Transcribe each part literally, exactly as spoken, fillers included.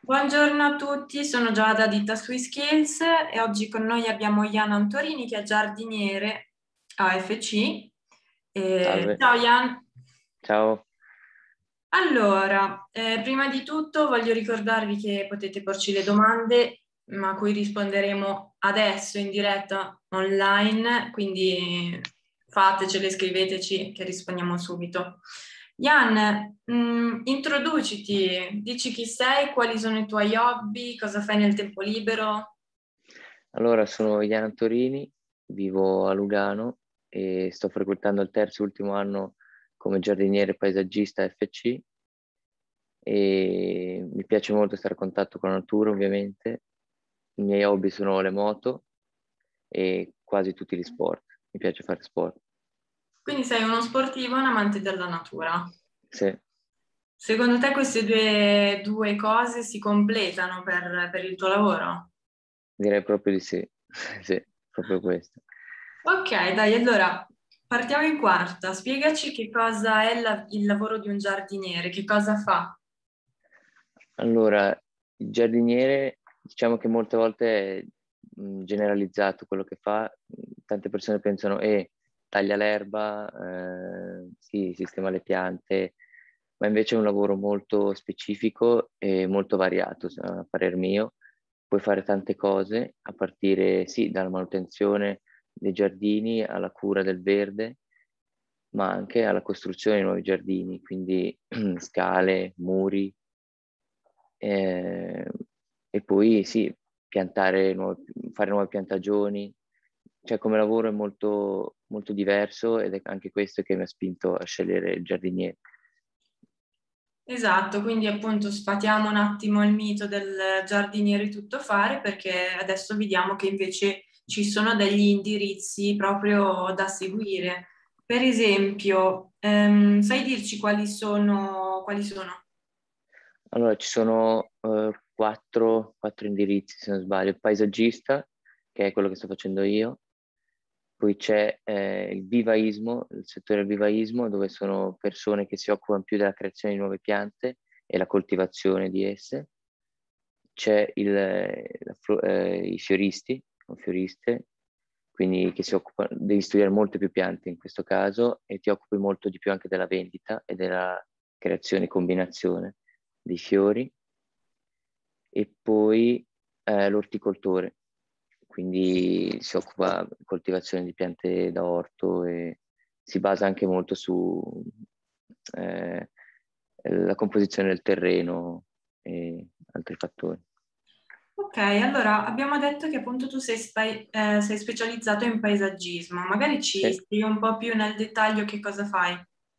Buongiorno a tutti, sono Giada di Tasui Skills e oggi con noi abbiamo Ian Antorini che è giardiniere a F C. Eh, Salve, ciao Ian. ciao. Allora, eh, prima di tutto voglio ricordarvi che potete porci le domande, ma a cui risponderemo adesso in diretta online, quindi fatecele, scriveteci che rispondiamo subito. Ian, mh, introduciti, dici chi sei, quali sono i tuoi hobby, cosa fai nel tempo libero? Allora, sono Ian Antorini, vivo a Lugano e sto frequentando il terzo e ultimo anno come giardiniere paesaggista F C e mi piace molto stare a contatto con la natura, ovviamente. I miei hobby sono le moto e quasi tutti gli sport. Mi piace fare sport. Quindi sei uno sportivo, un amante della natura. Sì, Secondo te queste due, due cose si completano per, per il tuo lavoro? direi proprio di sì. Sì, proprio questo. Ok, dai, allora partiamo in quarta. Spiegaci che cosa è la- il lavoro di un giardiniere, che cosa fa? Allora, il giardiniere, diciamo che molte volte è mh, generalizzato quello che fa. Tante persone pensano, eh, taglia l'erba, eh, sì, sistema le piante, ma invece è un lavoro molto specifico e molto variato, a parer mio. Puoi fare tante cose, a partire, sì, dalla manutenzione dei giardini alla cura del verde, ma anche alla costruzione di nuovi giardini, quindi scale, muri, eh, e poi sì, piantare nuove, fare nuove piantagioni. Cioè come lavoro è molto, molto diverso ed è anche questo che mi ha spinto a scegliere il giardiniere. Esatto, quindi appunto sfatiamo un attimo il mito del giardiniere tuttofare perché adesso vediamo che invece ci sono degli indirizzi proprio da seguire. Per esempio, ehm, sai dirci quali sono, quali sono? Allora, ci sono eh, quattro, quattro indirizzi, se non sbaglio. Il paesaggista, che è quello che sto facendo io. Poi c'è eh, il vivaismo, il settore del vivaismo, dove sono persone che si occupano più della creazione di nuove piante e la coltivazione di esse. C'è il, la flo- eh, i fioristi, o fioriste, quindi che si occupano, devi studiare molte più piante in questo caso e ti occupi molto di più anche della vendita e della creazione e combinazione dei fiori. E poi eh, l'orticoltore, quindi si occupa di coltivazione di piante da orto e si basa anche molto su eh, la composizione del terreno e altri fattori. Ok, allora abbiamo detto che appunto tu sei, spa- eh, sei specializzato in paesaggismo, magari ci Sì. spieghi un po' più nel dettaglio che cosa fai.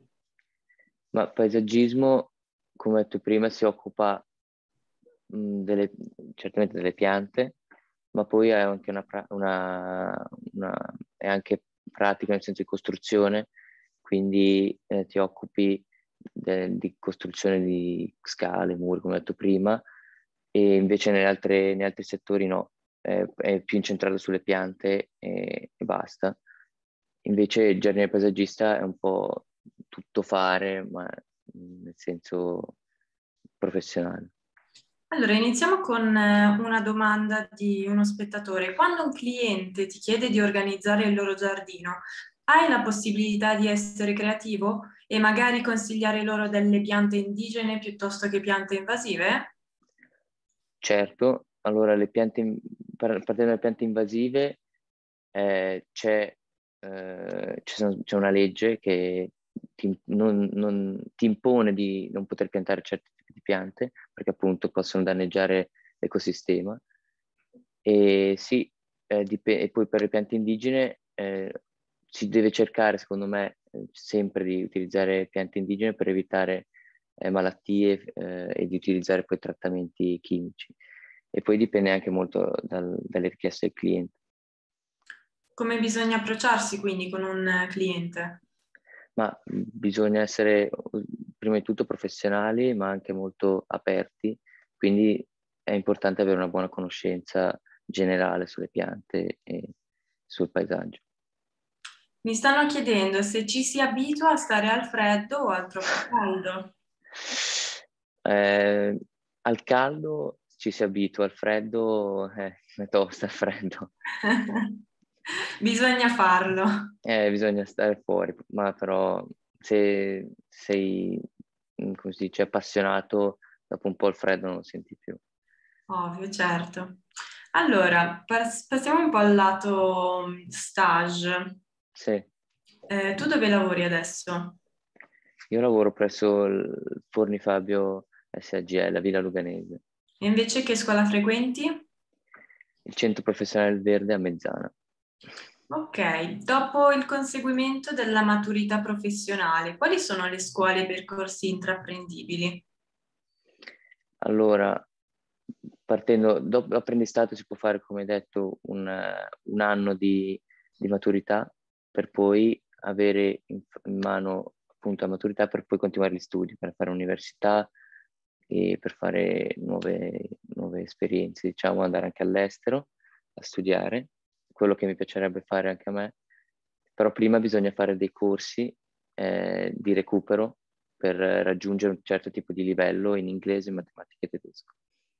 Ma paesaggismo, come ho detto prima, si occupa mh, delle- certamente delle piante, ma poi è anche una, pra- una- una- è anche pratica nel senso di costruzione, quindi eh, ti occupi de- di costruzione di scale, muri, come ho detto prima, e invece nelle altre- negli altri settori no, è, è più incentrato sulle piante e, e basta. Invece il giardiniere paesaggista è un po' tutto fare, ma mh, nel senso professionale. Allora, iniziamo con eh, una domanda di uno spettatore. Quando un cliente ti chiede di organizzare il loro giardino, hai la possibilità di essere creativo e magari consigliare loro delle piante indigene piuttosto che piante invasive? Certo, allora le piante, in- par- partendo dalle piante invasive, eh, c'è eh, ci sono- c'è una legge che ti, non- non- ti impone di non poter piantare certi tipi di piante perché appunto possono danneggiare l'ecosistema. E sì, eh, dip- e poi per le piante indigene eh, si deve cercare, secondo me, eh, sempre di utilizzare piante indigene per evitare eh, malattie eh, e di utilizzare poi trattamenti chimici. E poi dipende anche molto dal- dalle richieste del cliente. Come bisogna approcciarsi quindi con un eh, cliente? Ma bisogna essere prima di tutto professionali, ma anche molto aperti, quindi è importante avere una buona conoscenza generale sulle piante e sul paesaggio. Mi stanno chiedendo se ci si abitua a stare al freddo o al troppo caldo. Eh, al caldo ci si abitua al freddo, eh, è tosta il freddo. Bisogna farlo. Eh, bisogna stare fuori, ma però se sei, mm, come si dice, appassionato, dopo un po' il freddo non lo senti più. Ovvio, certo. Allora, pas- passiamo un po' al lato mm, stage. Sì, Eh, tu dove lavori adesso? io lavoro presso il Forni Fabio S A G L, a Villa Luganese, E invece che scuola frequenti? il centro professionale del Verde a Mezzana. Ok, dopo il conseguimento della maturità professionale, quali sono le scuole e i percorsi intraprendibili? Allora, partendo, dopo l'apprendistato si può fare, come detto, un, eh, un anno di, di maturità per poi avere in, in mano appunto la maturità per poi continuare gli studi, per fare università e per fare nuove, nuove esperienze, diciamo, andare anche all'estero a studiare, quello che mi piacerebbe fare anche a me, però prima bisogna fare dei corsi eh, di recupero per raggiungere un certo tipo di livello in inglese, matematica e tedesco.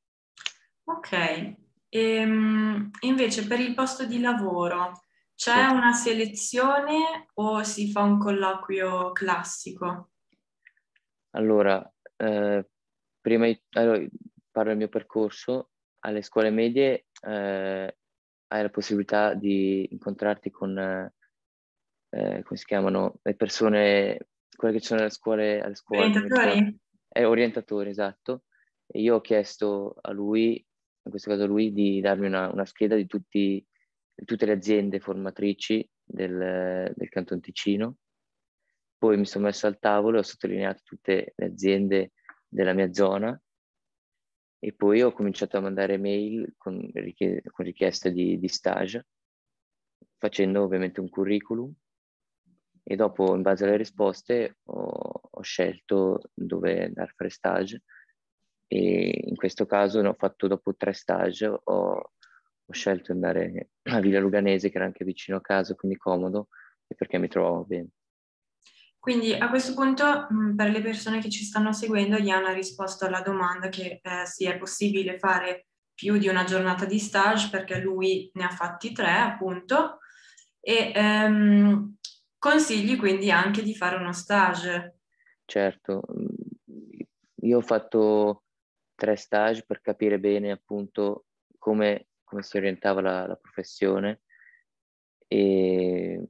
Ok, Ehm, invece per il posto di lavoro c'è Sì. una selezione o si fa un colloquio classico? Allora, eh, prima di, allora, parlo del mio percorso, alle scuole medie eh, hai la possibilità di incontrarti con, eh, eh, come si chiamano, le persone, quelle che ci sono alle scuole, alle scuole, non mi ricordo, Orientatori? è orientatore, esatto, e io ho chiesto a lui, in questo caso a lui, di darmi una, una scheda di, tutti, di tutte le aziende formatrici del, del Canton Ticino. Poi mi sono messo al tavolo e ho sottolineato tutte le aziende della mia zona e poi ho cominciato a mandare mail con, richie- con richieste di, di stage, facendo ovviamente un curriculum e dopo, in base alle risposte, ho, ho scelto dove andare a fare stage e in questo caso ne ho fatto dopo tre stage, ho, ho scelto di andare a Villa Luganese, che era anche vicino a casa, quindi comodo, e perché mi trovavo bene. Quindi a questo punto, mh, per le persone che ci stanno seguendo, Diana ha risposto alla domanda che eh, sì, è possibile fare più di una giornata di stage perché lui ne ha fatti tre, appunto, e ehm, consigli quindi anche di fare uno stage. Certo, mm, io ho fatto tre stage per capire bene appunto come, come si orientava la, la professione e,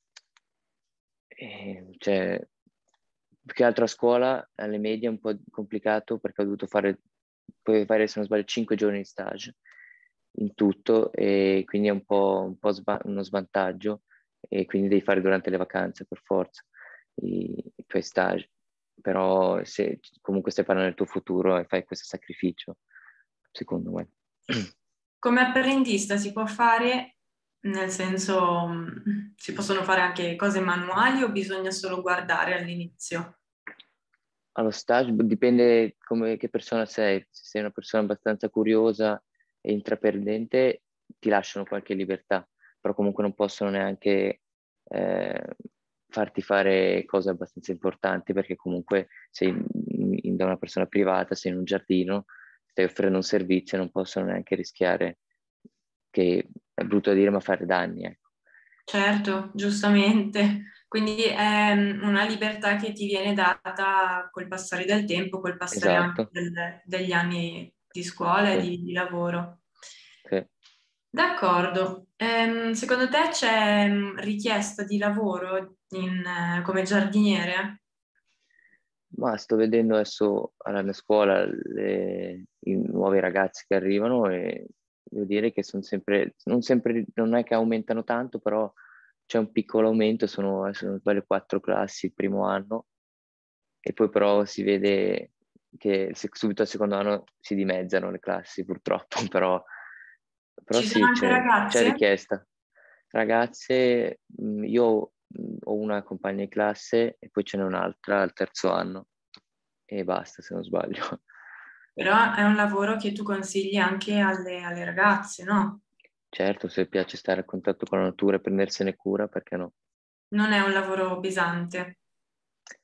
e, cioè, più che altro a scuola, alle medie è un po' complicato perché ho dovuto fare, puoi fare se non sbaglio, cinque giorni di stage in tutto e quindi è un po', un po' sva- uno svantaggio e quindi devi fare durante le vacanze per forza i, i tuoi stage. Però se comunque stai parlando del tuo futuro e fai questo sacrificio, secondo me. Come apprendista si può fare, nel senso, mh, si possono fare anche cose manuali o bisogna solo guardare all'inizio? Allo stage dipende come, che persona sei. Se sei una persona abbastanza curiosa e intraprendente, ti lasciano qualche libertà, però comunque non possono neanche eh, farti fare cose abbastanza importanti perché comunque sei in- in- da una persona privata, sei in un giardino, stai offrendo un servizio e non possono neanche rischiare, che è brutto da dire, ma fare danni, ecco. Certo, giustamente. Quindi è mm, una libertà che ti viene data col passare del tempo, col passare anche Esatto, del- degli anni di scuola e sì, di, di lavoro. sì. D'accordo. Ehm, secondo te c'è mm, richiesta di lavoro in, eh, come giardiniere? Ma sto vedendo adesso alla mia scuola le- i nuovi ragazzi che arrivano e devo dire che sono sempre, non sempre, non è che aumentano tanto, però c'è un piccolo aumento, sono, adesso non sbaglio, quattro classi il primo anno e poi però si vede che se- subito al secondo anno si dimezzano le classi purtroppo, però, però Ci sono sì, anche c'è, c'è ragazze? richiesta. Ragazze, mh, io mh, ho una compagna di classe e poi ce n'è un'altra al terzo anno e basta se non sbaglio. Però è un lavoro che tu consigli anche alle, alle ragazze, no? Certo, se piace stare a contatto con la natura e prendersene cura, perché no? Non è un lavoro pesante.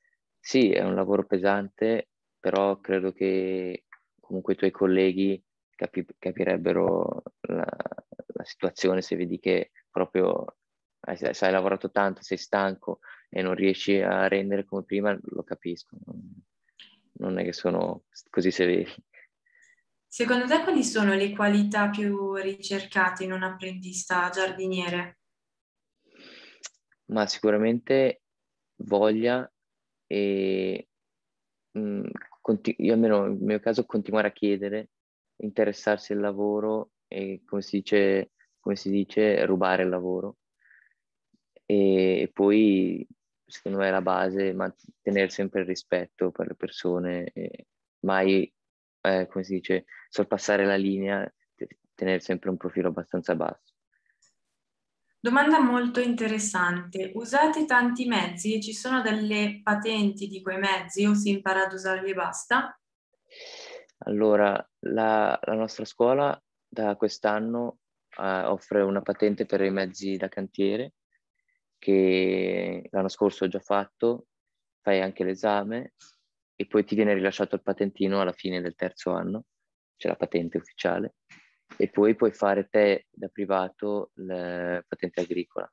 Sì, è un lavoro pesante, però credo che comunque i tuoi colleghi capi- capirebbero la, la situazione se vedi che proprio hai, se hai lavorato tanto, sei stanco e non riesci a rendere come prima, lo capisco. Non, non è che sono così severi. Secondo te quali sono le qualità più ricercate in un apprendista giardiniere? Ma sicuramente voglia e mh, conti- io almeno nel mio caso continuare a chiedere, interessarsi al lavoro e come si dice, come si dice rubare il lavoro. E, e poi secondo me è la base, mantenere sempre il rispetto per le persone, e mai, eh, come si dice, sorpassare la linea, te- tenere sempre un profilo abbastanza basso. Domanda molto interessante. Usate tanti mezzi e ci sono delle patenti di quei mezzi o si impara ad usarli e basta? Allora, la, la nostra scuola da quest'anno eh, offre una patente per i mezzi da cantiere, che l'anno scorso ho già fatto, fai anche l'esame e poi ti viene rilasciato il patentino alla fine del terzo anno, c'è la patente ufficiale, e poi puoi fare te da privato la patente agricola.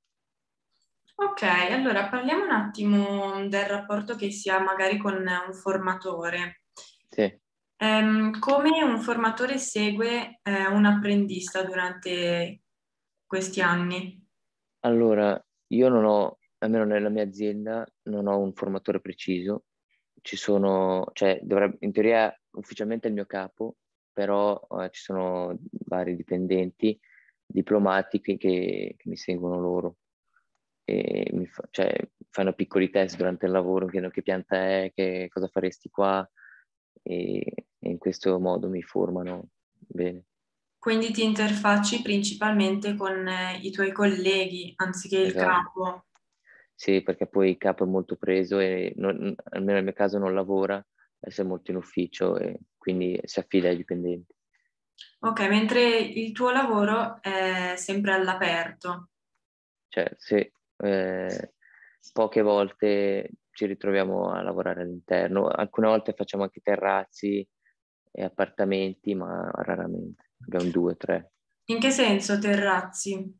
Ok, allora parliamo un attimo del rapporto che si ha magari con un formatore. Sì. Ehm, come un formatore segue eh, un apprendista durante questi anni? Allora, io non ho, almeno nella mia azienda, non ho un formatore preciso. Ci sono, cioè, dovrebbe, in teoria ufficialmente è il mio capo, però eh, ci sono vari dipendenti diplomati che, che- che mi seguono loro e mi fa- cioè, fanno piccoli test durante il lavoro, mi chiedono che pianta è, che cosa faresti qua e, e in questo modo mi formano bene. Quindi ti interfacci principalmente con eh, i tuoi colleghi anziché il Esatto. capo. Sì, perché poi il capo è molto preso e non- almeno nel mio caso non lavora, è molto in ufficio e quindi si affida ai dipendenti. Ok, mentre il tuo lavoro è sempre all'aperto. Cioè, sì, eh, poche volte ci ritroviamo a lavorare all'interno, alcune volte facciamo anche terrazzi e appartamenti, ma raramente, abbiamo due o tre. In che senso terrazzi?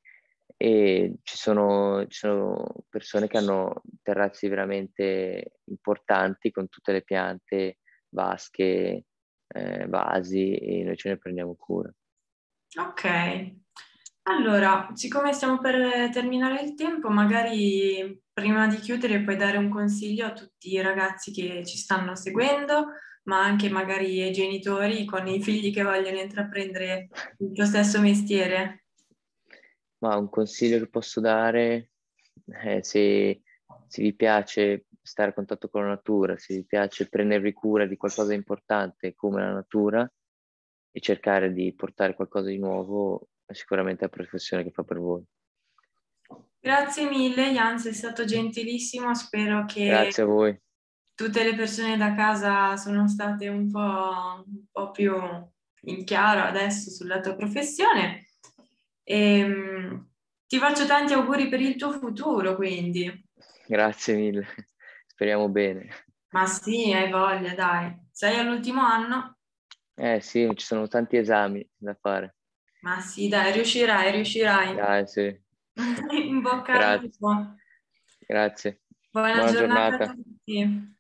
E ci sono, ci sono persone che hanno terrazzi veramente importanti con tutte le piante, vasche, eh, vasi e noi ce ne prendiamo cura. Ok, allora, siccome stiamo per terminare il tempo, magari prima di chiudere puoi dare un consiglio a tutti i ragazzi che ci stanno seguendo, ma anche magari ai genitori con i figli che vogliono intraprendere il tuo stesso mestiere. Ma un consiglio che posso dare è se, se vi piace stare a contatto con la natura, se vi piace prendervi cura di qualcosa di importante come la natura e cercare di portare qualcosa di nuovo, è sicuramente la professione che fa per voi. Grazie mille, Jan, sei stato gentilissimo. Spero che Grazie a voi. tutte le persone da casa sono state un po', un po' più in chiaro adesso sulla tua professione. E, ti faccio tanti auguri per il tuo futuro, quindi. Grazie mille. Speriamo bene. Ma sì, hai voglia, dai. Sei all'ultimo anno? Eh sì, ci sono tanti esami da fare. Ma sì, dai, riuscirai, riuscirai. Dai, sì. In bocca al Grazie, lupo. grazie. Buona Buona giornata a giornata. tutti.